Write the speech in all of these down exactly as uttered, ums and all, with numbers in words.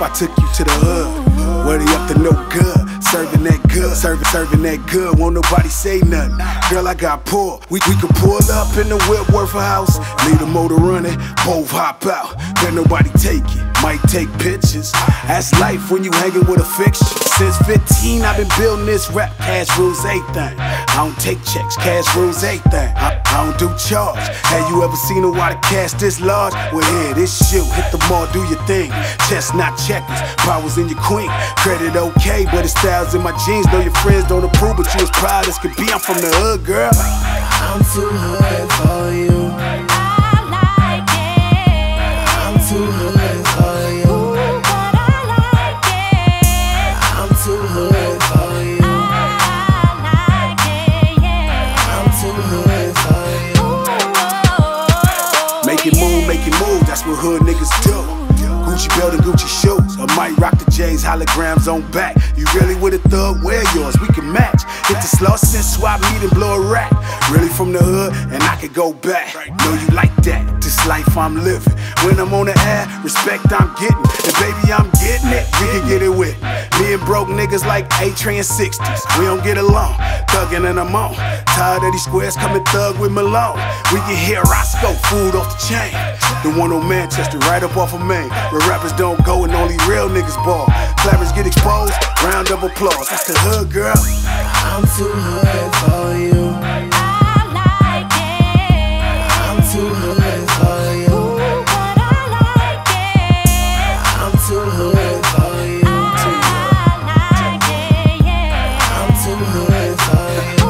if I took you to the hood? Where they up to no good, serving that good, serving, serving that good, won't nobody say nothing. Girl, I got poor, we, we could pull up in the Whitworth house, leave the motor running, both hop out, can't nobody take it, might take pictures. That's life when you hanging with a fixture. Since fifteen, I've been building this rap, cash rules everything. I don't take checks, cash rules everything. I, I don't do charge. Have you ever seen a water cash this large? Well, yeah, this shit, hit the mall, do your thing. Chestnut checkers, powers in your queen. Credit okay, but it's styles in my jeans. Know your friends don't approve, but you as proud as could be. I'm from the hood, girl. I'm too hood for you. I like it. I'm too hood for you. Ooh, but I like it. I'm too hood for you. I like it, yeah. I'm too hood for you. Ooh, Make it move, make it move, that's what hood niggas do. Gucci belt and Gucci shoes, I might rock the J's, holograms on back. You really with a thug, wear yours, we can match. Hit the slots and swap meet and blow a rack. Really from the hood, and I could go back. Know you like that, this life I'm living. When I'm on the air, respect I'm getting. And baby, I'm getting it, we can get it with. Me and broke niggas like A-Train sixties. We don't get along, thuggin' and I'm on. Tired of these squares, coming thug with Malone. We can hear Roscoe, food off the chain. The one on Manchester, right up off of Main. Where rappers don't go and only real niggas ball. Clappers get exposed, round of applause. That's the hood, girl. I'm too hood for you. I like it. I'm too hood for you. Ooh, but I like it. I'm too hood for you. I like it, yeah. I'm too hood for you.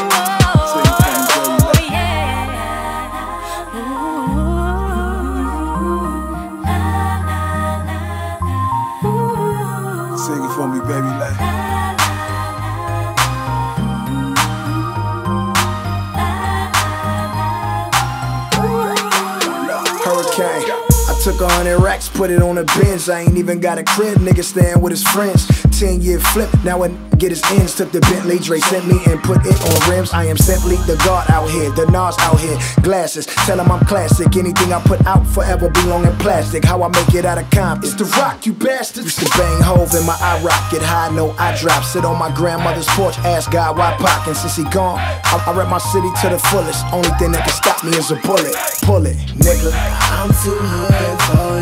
Ooh, yeah. Ooh, Sing it for me, baby, like. Hurricane. I took a hundred racks, put it on a bench. I ain't even got a crib, nigga staying with his friends. Ten year flip, now I get his ends. Took the Bentley, Dre sent me and put it on rims. I am simply the God out here, the Nas out here. Glasses, tell him I'm classic. Anything I put out forever belong in plastic. How I make it out of comp, it's the rock, you bastards. Used to bang Hove in my I rock, get high, no I drop. Sit on my grandmother's porch, ask God why Pac. And since he gone, I, I rep my city to the fullest. Only thing that can stop me is a bullet. Pull it, nigga. I'm too hood for